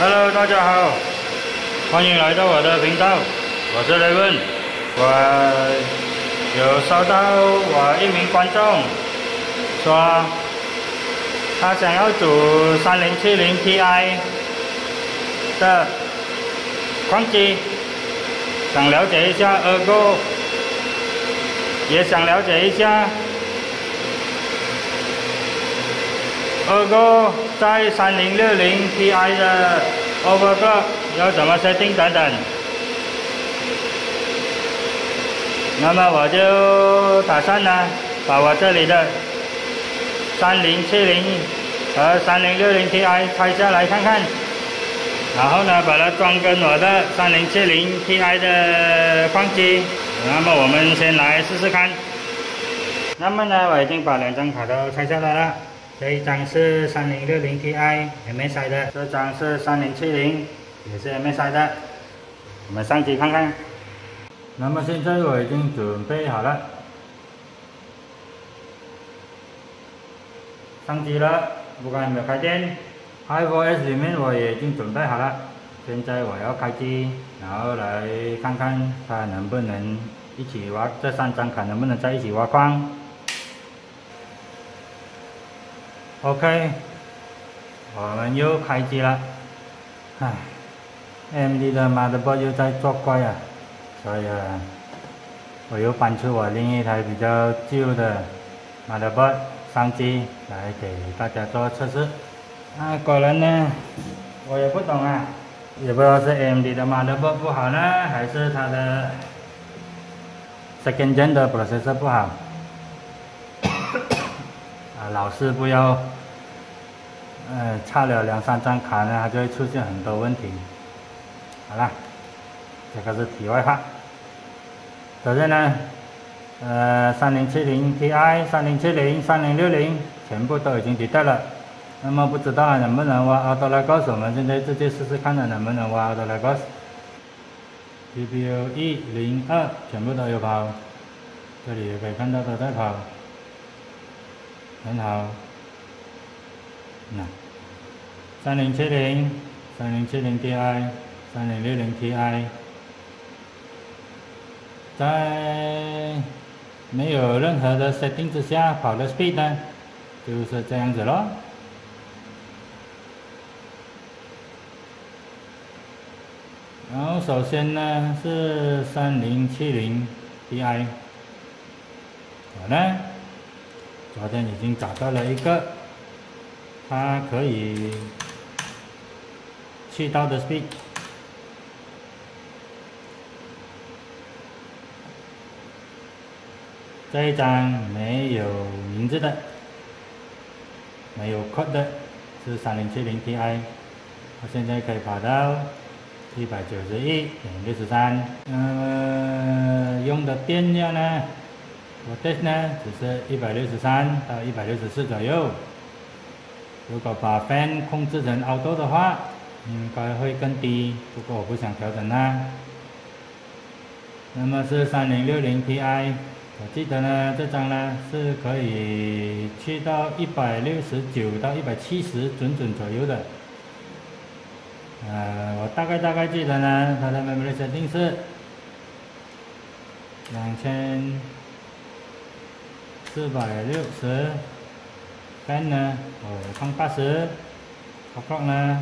Hello， 大家好，欢迎来到我的频道，我是雷文。我有收到我一名观众说，他想要组3070 Ti 的矿机，想了解一下Ergo，也想了解一下Ergo在3060 Ti 的 overclock 要怎么 setting 等等。那么我就打算呢，把我这里的3070和3060 Ti 拆下来看看，然后呢把它装跟我的3070 Ti 的矿机。那么我们先来试试看。那么呢，我已经把2张卡都拆下来了。这一张是3060 Ti MSI 的，这张是3070，也是 MSI 的。我们上机看看。那么现在我已经准备好了，上机了，不管有没有开电。i4S 里面我也已经准备好了，现在我要开机，然后来看看它能不能一起挖，这3张卡能不能在一起挖矿。OK， 我们又开机了。唉 ，AMD 的 motherboard 又在作怪啊，所以我又搬出我另一台比较旧的 motherboard 上机来给大家做测试。果然呢，我也不懂啊，也不知道是 AMD 的 motherboard 不好呢，还是它的 second gen 的 processor 不好。老是不要，差了2-3张卡呢，它就会出现很多问题。好了，这个是题外话。首先呢，3070 Ti、3070、3060全部都已经detect了。那么不知道能不能挖 Autologos， 我们现在直接试试看能不能挖 Autologos。GPU 102全部都有跑，这里也可以看到都在跑。很好，那3070、3070 Ti、3060 Ti， 在没有任何的 setting 之下跑的 speed 呢，就是这样子咯。然后首先呢是3070 Ti， 我呢昨天已经找到了一个，它可以去到的 speed。这一张没有名字的，没有 code 的，是3070 Ti， 它现在可以跑到191.63。用的电量呢？我test呢只是163到164左右，如果把 fan 控制成 auto 的话，应该会更低，不过我不想调整啦。那么是3060 Ti， 我记得呢这张呢是可以去到169到170准左右的。我大概记得呢，它的 memory setting 是2460 fan 呢，我放80 ，clock 呢，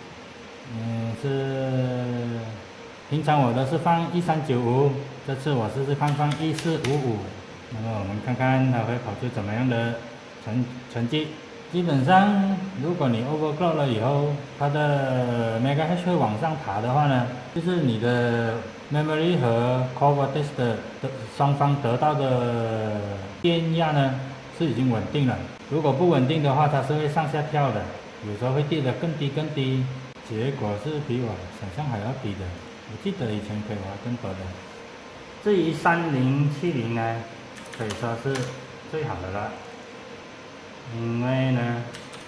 是平常我都是放1395，这次我试试看放1455，那么我们看看它会跑出怎么样的成绩。基本上，如果你 overclock 了以后，它的 megahertz 会往上爬的话呢，就是你的 memory 和 core voltage 的双方得到的电压呢是已经稳定了。如果不稳定的话，它是会上下跳的，有时候会跌得更低，结果是比我想象还要低的。我记得以前可以挖更多的。至于3070呢，可以说是最好的了。因为呢，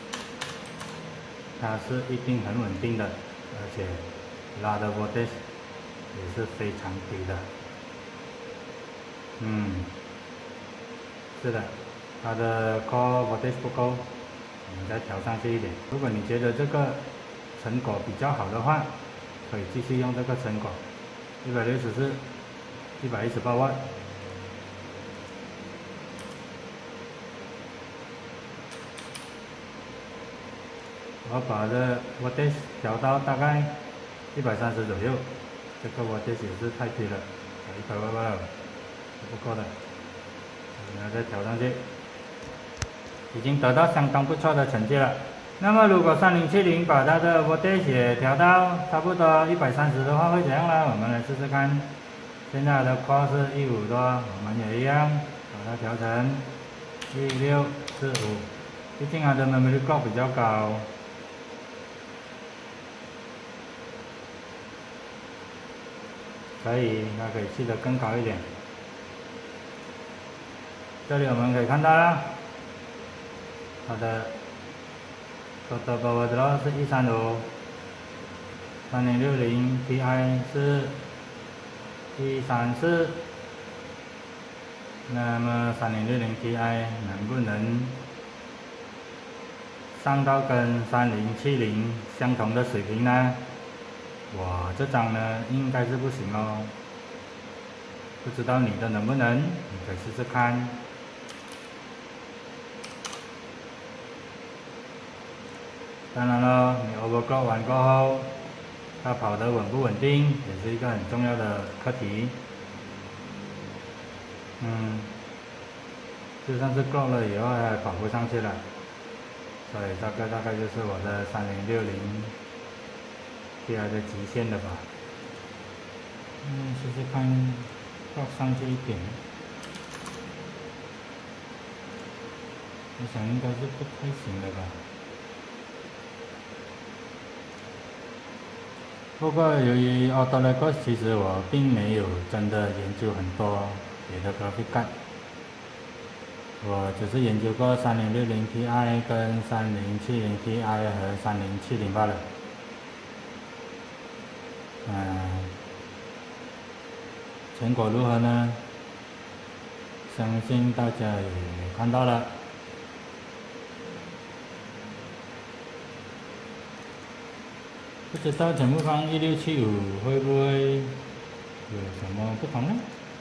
它是一定很稳定的，而且拉的 voltage 也是非常低的。是的，它的 core voltage 不够，我们再调上去一点。如果你觉得这个成果比较好的话，可以继续用这个成果。164、118瓦。我把这 voltage 调到大概130左右，这个 voltage 也是太低了，100瓦是不够的，然后再调上去，已经得到相当不错的成绩了。那么如果3070把它的 voltage 也调到差不多130的话，会怎样呢？我们来试试看。现在的 core 是15多，我们也一样把它调成1645，毕竟它的 memory clock 比较高。所以它可以去得更高一点。这里我们可以看到了，它的 total power draw 是135， 3060 Ti 是134。那么3060 Ti 能不能上到跟3070相同的水平呢？哇，这张呢应该是不行哦，不知道你的能不能，你可以试试看。当然了，你 overclock 完过后，它跑得稳不稳定，也是一个很重要的课题。就算是 clock 了以后还跑不上去了，所以这个大概就是我的3060。Ti 的极限的吧，试试看，放上去一点，我想应该是不太行的吧。不过由于 Autologos 其实我并没有真的研究很多别的 graphic card， 我只是研究过3060 Ti 跟3070 Ti 和3070罢了。成果如何呢？相信大家也看到了。不知道全部放1675会不会有什么不同呢？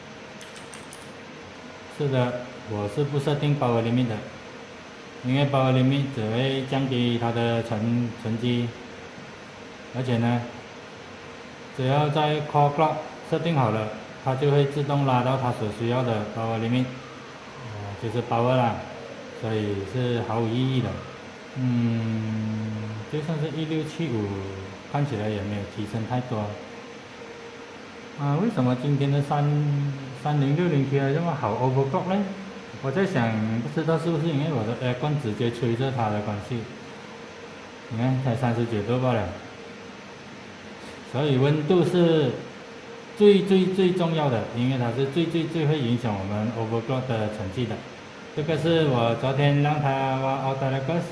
是的，我是不设定 power limit 的，因为 power limit 只会降低它的成绩，而且呢，只要在 core clock 设定好了，它就会自动拉到它所需要的 power limit，就是 power 啦，所以是毫无意义的。就算是1675，看起来也没有提升太多。为什么今天的3060 Ti 这么好 overclock 呢？我在想，不知道是不是因为我的 aircon 直接吹着它的关系。你看，才39度罢了。所以温度是最重要的，因为它是最会影响我们 overclock 的成绩的。这个是我昨天让它挖 Autologos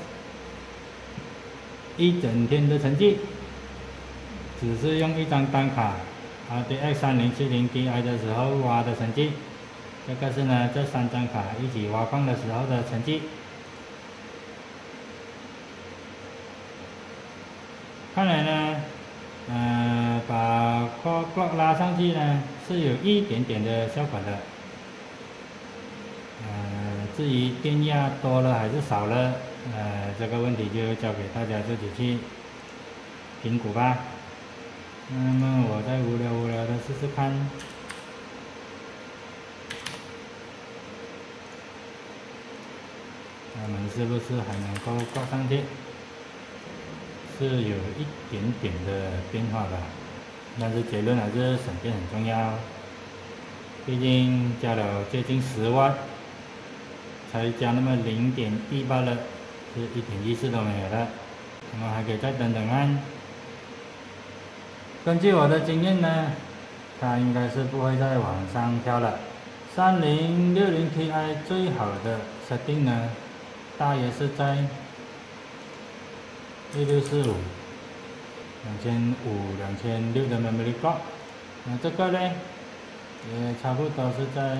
一整天的成绩，只是用一张单卡 RTX 3070 Ti 的时候挖的成绩。这个是呢，这3张卡一起挖矿的时候的成绩。看来呢，把 core clock 拉上去呢，是有一点点的效果的。至于电压多了还是少了，这个问题就交给大家自己去评估吧。那么我再无聊的试试看，他们是不是还能够挂上去？是有一点点的变化吧，但是结论还是省电很重要。毕竟加了接近10瓦，才加那么0.1罢了，是一点意思都没有的。我们还可以再等等看。根据我的经验呢，它应该是不会再往上跳了。3060 Ti 最好的设定呢，大约是在1645、2500、2600的 memory clock。那这个呢，也差不多是在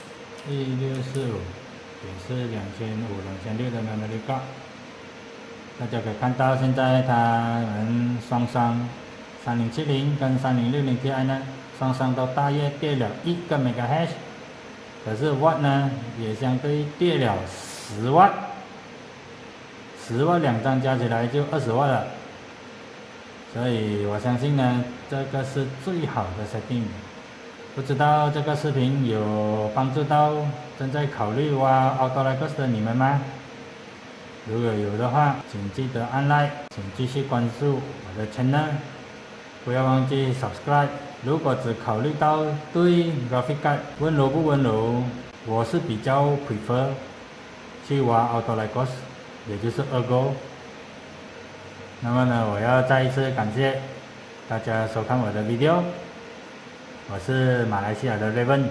1645，也是2500、2600的 memory clock。 大家可以看到，现在他们双3070跟3060 Ti 呢，双双都大约跌了1个 MHz， 可是 Watt 呢也相对跌了10 Watt，10 Watt 两张加起来就20 Watt 了，所以我相信呢，这个是最好的 setting。不知道这个视频有帮助到正在考虑挖 Autologous 的你们吗？如果有的话，请记得按 like， 请继续关注我的 channel， 不要忘记 subscribe。如果只考虑到对 graphic card 温柔不温柔，我是比较 prefer 去挖 Autologous， 也就是Ergo。那么呢，我要再一次感谢大家收看我的 video， 我是马来西亚的 Raven。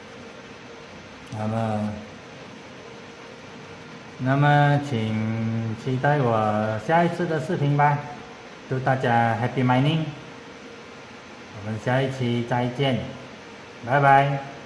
那么请期待我下一次的视频吧，祝大家 Happy Mining， 我们下一期再见，拜拜。